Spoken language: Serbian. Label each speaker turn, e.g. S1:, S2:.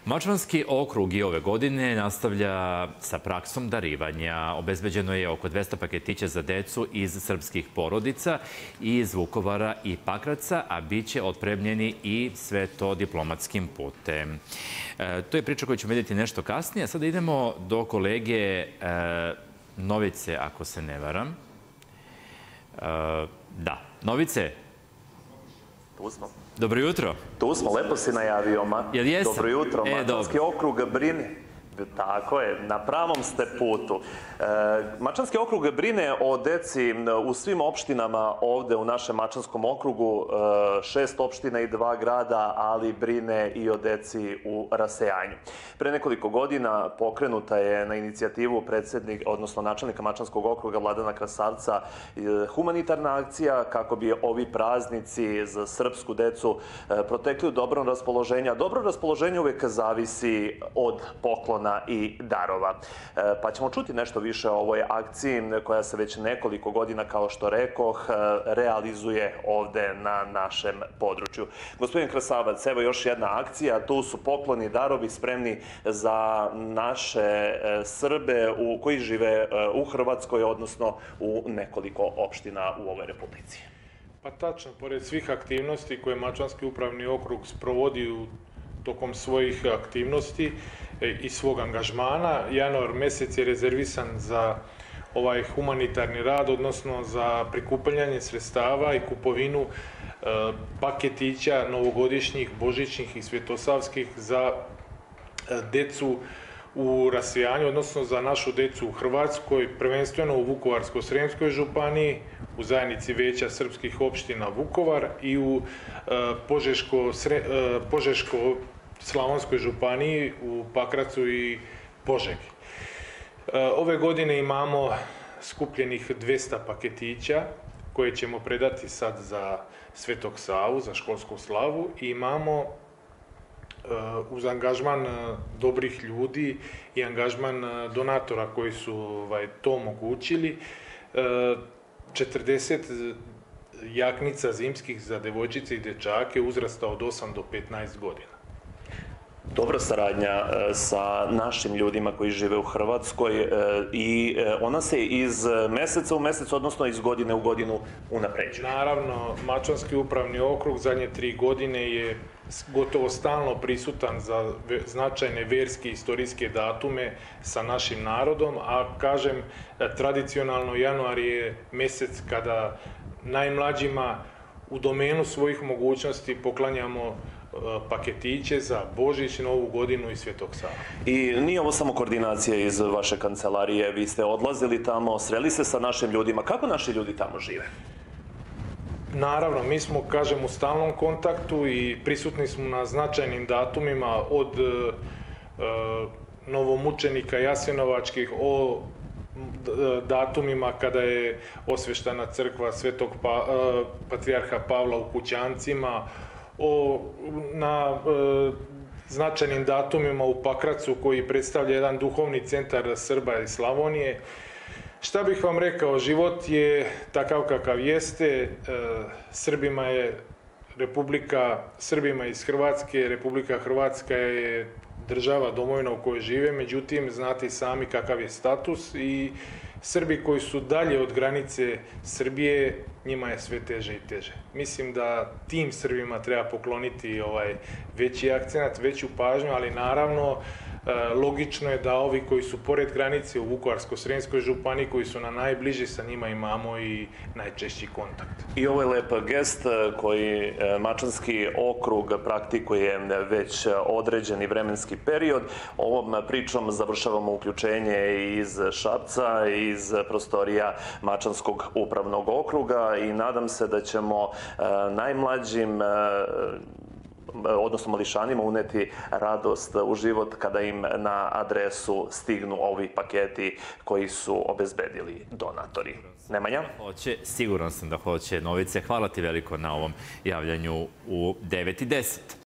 S1: Mačvanski okrug i ove godine nastavlja sa praksom darivanja. Obezbeđeno je oko 200 paketića za decu iz srpskih porodica, iz Vukovara i Pakraca, a bit će otpremljeni i sve to diplomatskim putem. To je priča koju ćemo vidjeti nešto kasnije. Sada idemo do kolege Novice, ako se ne varam. Da, Novice.
S2: Tu smo.
S1: Dobro jutro.
S2: Tu smo, lepo si najavio, ma.
S1: Jel jesam?
S2: Dobro jutro, Mačvanski okrug brine. Tako je, na pravom ste putu. Mačvanski okrug brine o deci u svim opštinama ovde u našem Mačvanskom okrugu, 6 opština i 2 grada, ali brine i o deci u rasejanju. Pre nekoliko godina pokrenuta je na inicijativu odnosno načelnika Mačvanskog okruga Vladana Krasavca humanitarna akcija kako bi ovi praznici za srpsku decu protekli u dobrom raspoloženju. Dobro raspoloženje uvek zavisi od poklona i darova. Pa ćemo čuti nešto više o ovoj akciji koja se već nekoliko godina, kao što rekoh, realizuje ovde na našem području. Gospodin Krasavac, evo još jedna akcija. Tu su pokloni, darovi spremni za naše Srbe koji žive u Hrvatskoj, odnosno u nekoliko opština u ovoj republici.
S3: Pa tačno, pored svih aktivnosti koje Mačvanski upravni okrug sprovodi tokom svojih aktivnosti i svog angažmana, januar mesec je rezervisan za ovaj humanitarni rad, odnosno za prikupljanje sredstava i kupovinu paketića novogodišnjih, božićnih i svetosavskih za decu u rasejanju, odnosno za našu decu u Hrvatskoj, prvenstveno u Vukovarsko-srijemskoj županiji, u zajednici Veća srpskih opština Vukovar i u Požeško-slavonskoj županiji u Pakracu i Požegi. Ove godine imamo skupljenih 200 paketića koje ćemo predati sad za Svetog Savu, za školsku slavu, i imamo uz angažman dobrih ljudi i angažman donatora koji su to omogućili, 40 jaknica zimskih za devojčice i dečake uzrasta od 8 do 15 godina.
S2: Dobra saradnja sa našim ljudima koji žive u Hrvatskoj i ona se iz meseca u mesec, odnosno iz godine u godinu unapređuje.
S3: Naravno, Mačvanski upravni okrug zadnje 3 godine je gotovo stalno prisutan za značajne verske i istorijske datume sa našim narodom, a kažem, tradicionalno januar je mesec kada najmlađima u domenu svojih mogućnosti poklanjamo paketiće za Božić, Novu godinu i Svetog Sava.
S2: I nije ovo samo koordinacija iz vaše kancelarije, vi ste odlazili tamo, sreli se sa našim ljudima. Kako naši ljudi tamo žive?
S3: Naravno, mi smo, kažem, u stalnom kontaktu i prisutni smo na značajnim datumima od novomučenika jasenovačkih, o datumima kada je osveštana crkva Svetog patrijarha Pavla u Kućancima, na značajnim datumima u Pakracu koji predstavlja jedan duhovni centar Srba i Slavonije. Šta bih vam rekao, život je takav kakav jeste, Srbima iz Hrvatske, Republika Hrvatska je država, domovina u kojoj žive, međutim, znate i sami kakav je status i Srbi koji su dalje od granice Srbije, njima je sve teže i teže. Mislim da tim Srbima treba pokloniti veći akcenat, veću pažnju, ali naravno logično je da ovi koji su pored granice u Vukovarsko-srijemskoj županiji, koji su na najbliži, sa njima imamo i najčešći kontakt.
S2: I ovo je lep gest koji Mačvanski okrug praktikuje već određeni vremenski period. Ovom pričom završavamo uključenje iz Šapca, iz prostorija Mačvanskog upravnog okruga i nadam se da ćemo najmlađim odnosno mališanima uneti radost u život kada im na adresu stignu ovi paketi koji su obezbedili donatori. Nemanja?
S1: Siguran sam da hoće. Novice, hvala ti veliko na ovom javljanju u 9:10.